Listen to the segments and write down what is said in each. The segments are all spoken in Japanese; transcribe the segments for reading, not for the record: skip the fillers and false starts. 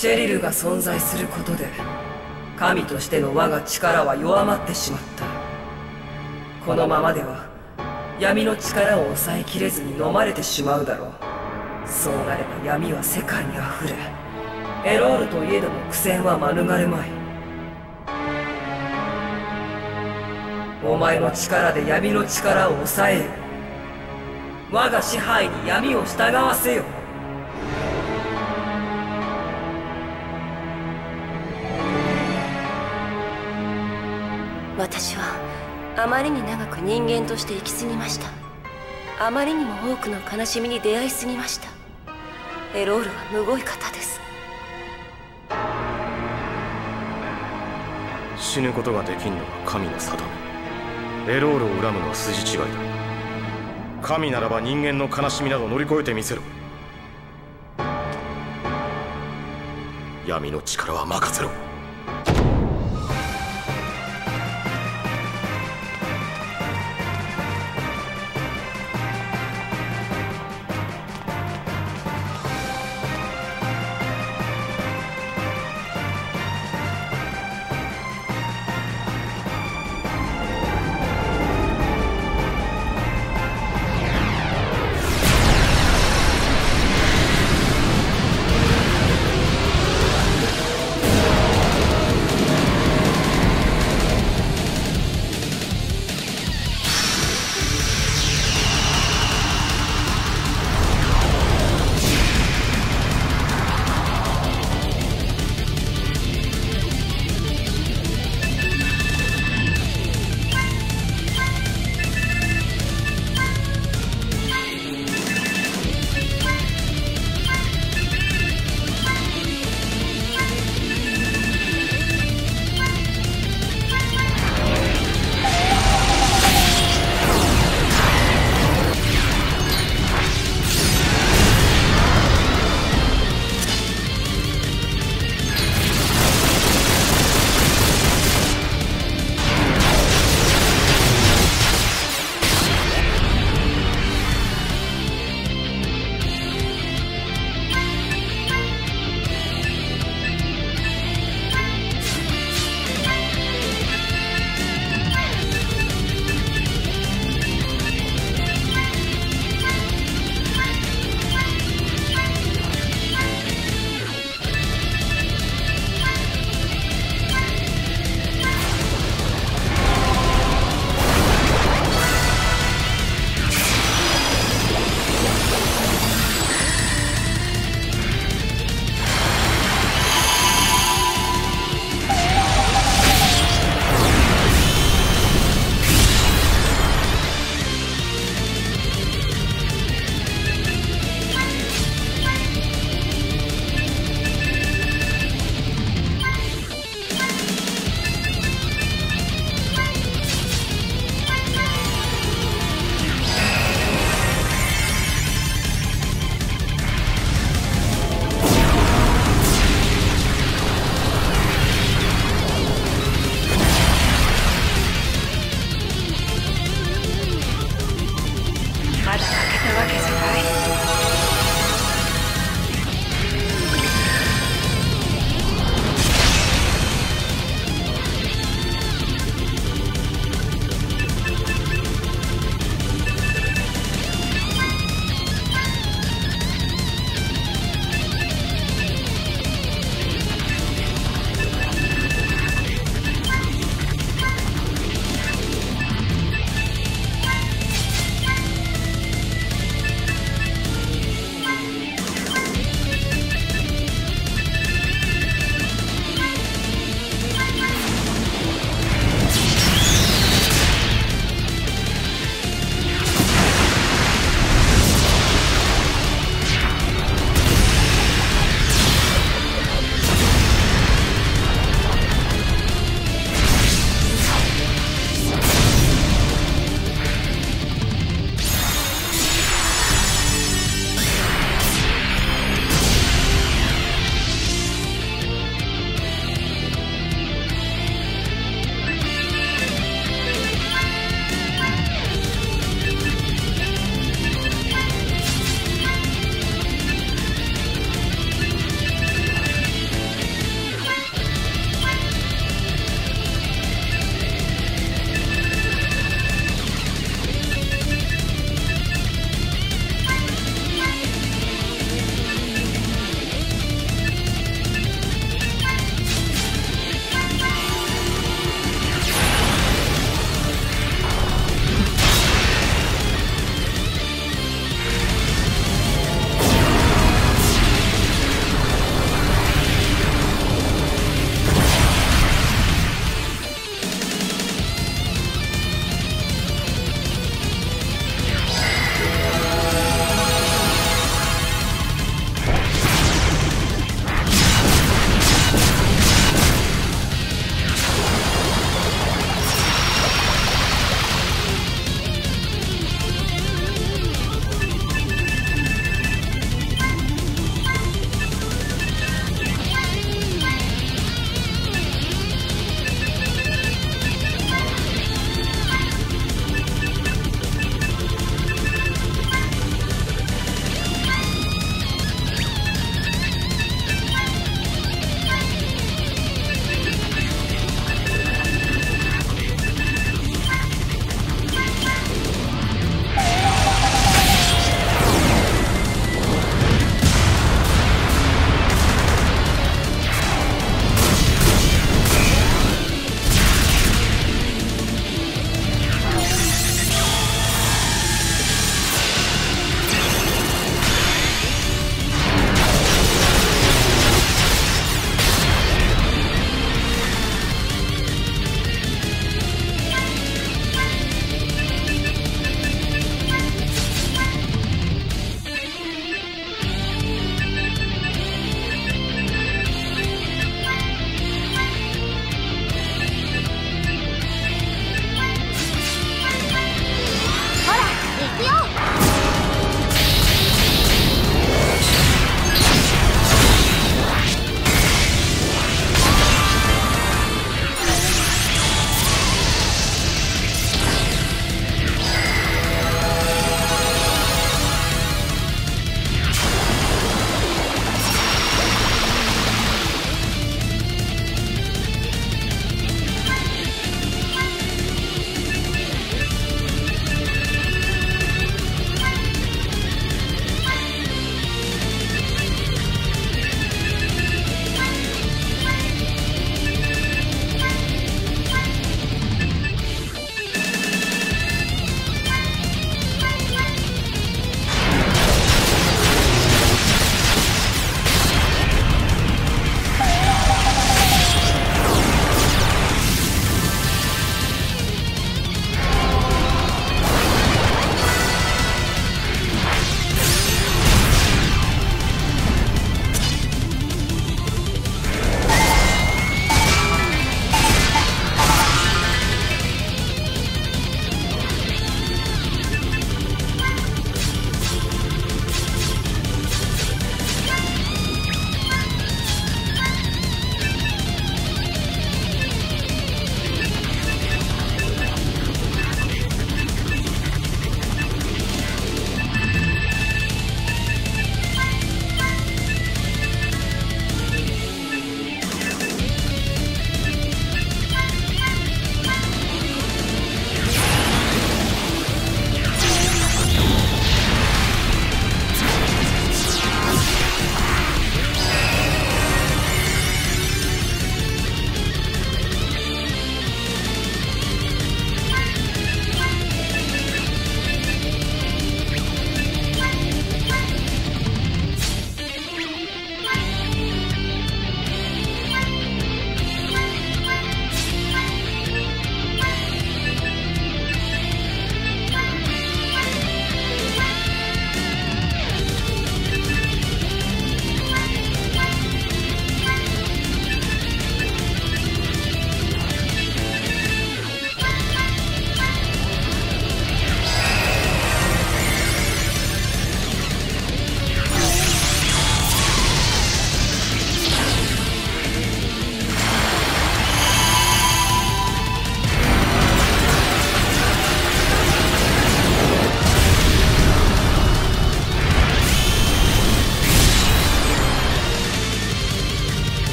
シェリルが存在することで神としての我が力は弱まってしまった。このままでは闇の力を抑えきれずに飲まれてしまうだろう。そうなれば闇は世界にあふれ、エロールといえども苦戦は免れまい。お前の力で闇の力を抑えよ。我が支配に闇を従わせよ。 私はあまりに長く人間として生きすぎました。あまりにも多くの悲しみに出会いすぎました。エロールはむごい方です。 死ぬことができんのは神の定め。エロールを恨むのは筋違いだ。神ならば人間の悲しみなど乗り越えてみせろ。闇の力は任せろ。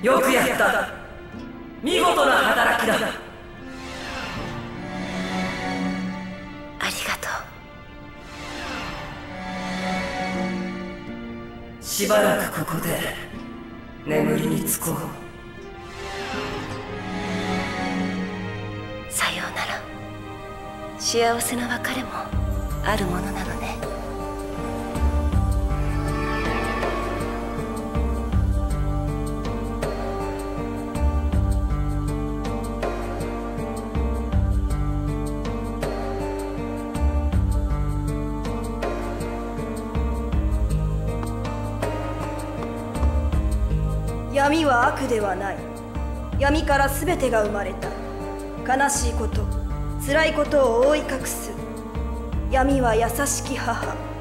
よくやった。見事な働きだ。 ありがとう。しばらくここで眠りにつこう。 さようなら。幸せな別れもあるものなのね。 闇は悪ではない。闇から全てが生まれた。悲しいこと、辛いことを覆い隠す。闇は優しき母。